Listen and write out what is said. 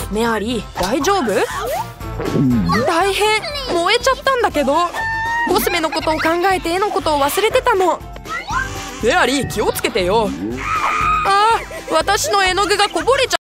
メアリー、大丈夫？大変、燃えちゃったんだけど。コスメのことを考えて絵のことを忘れてたの。メアリー、気をつけてよ。ああ、私の絵の具がこぼれちゃった。